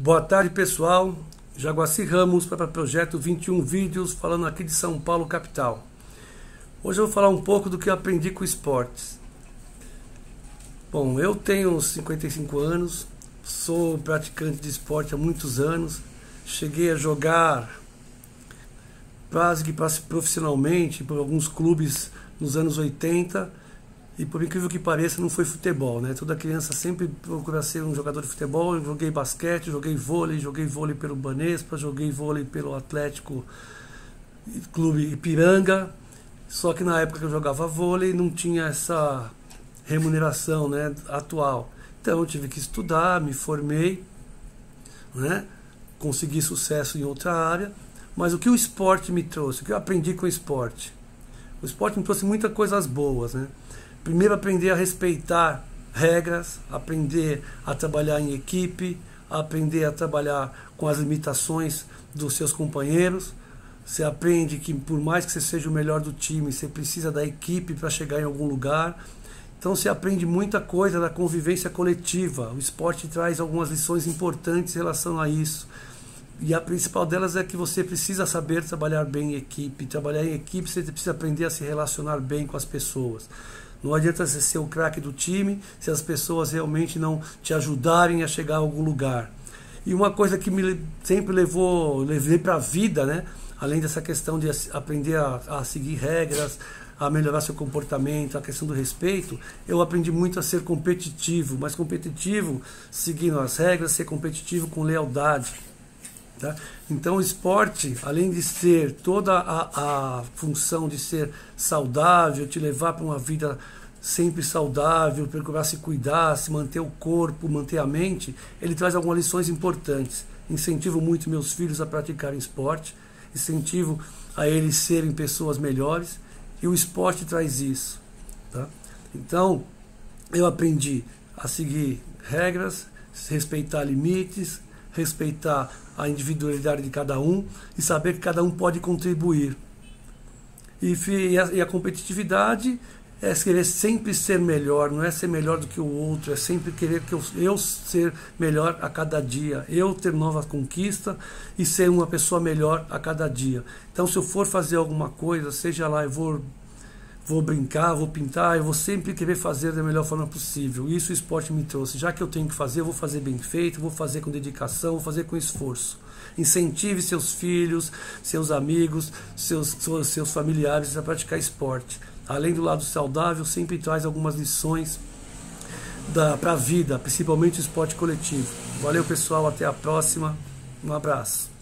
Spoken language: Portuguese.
Boa tarde, pessoal. Jaguaci Ramos para o projeto 21 vídeos, falando aqui de São Paulo, capital. Hoje eu vou falar um pouco do que eu aprendi com esportes. Bom, eu tenho 55 anos, sou praticante de esporte há muitos anos, cheguei a jogar quase que profissionalmente por alguns clubes nos anos 80, e por incrível que pareça não foi futebol, né? Toda criança sempre procura ser um jogador de futebol. Eu joguei basquete, joguei vôlei pelo Banespa, joguei vôlei pelo Atlético Clube Ipiranga. Só que na época que eu jogava vôlei não tinha essa remuneração, né, atual. Então eu tive que estudar, me formei, né, consegui sucesso em outra área. Mas o que o esporte me trouxe, o que eu aprendi com o esporte? O esporte me trouxe muitas coisas boas, né? Primeiro, aprender a respeitar regras, aprender a trabalhar em equipe, aprender a trabalhar com as limitações dos seus companheiros. Você aprende que por mais que você seja o melhor do time, você precisa da equipe para chegar em algum lugar. Então você aprende muita coisa da convivência coletiva. O esporte traz algumas lições importantes em relação a isso. E a principal delas é que você precisa saber trabalhar bem em equipe. Trabalhar em equipe, você precisa aprender a se relacionar bem com as pessoas. Não adianta você ser o craque do time se as pessoas realmente não te ajudarem a chegar a algum lugar. E uma coisa que sempre levei para a vida, né? Além dessa questão de aprender a seguir regras, a melhorar seu comportamento, a questão do respeito, eu aprendi muito a ser competitivo, mas competitivo seguindo as regras, ser competitivo com lealdade. Tá? Então o esporte, além de ser toda a função de ser saudável, te levar para uma vida sempre saudável, procurar se cuidar, se manter o corpo, manter a mente, ele traz algumas lições importantes. Incentivo muito meus filhos a praticarem esporte, incentivo a eles serem pessoas melhores, e o esporte traz isso. Tá? Então eu aprendi a seguir regras, respeitar limites, respeitar a individualidade de cada um e saber que cada um pode contribuir. E a competitividade é querer sempre ser melhor, não é ser melhor do que o outro, é sempre querer que eu ser melhor a cada dia, eu ter nova conquista e ser uma pessoa melhor a cada dia. Então, se eu for fazer alguma coisa, seja lá, eu vou brincar, vou pintar, eu vou sempre querer fazer da melhor forma possível. Isso o esporte me trouxe. Já que eu tenho que fazer, eu vou fazer bem feito, vou fazer com dedicação, vou fazer com esforço. Incentive seus filhos, seus amigos, seus familiares a praticar esporte. Além do lado saudável, sempre traz algumas lições para a vida, principalmente o esporte coletivo. Valeu, pessoal, até a próxima. Um abraço.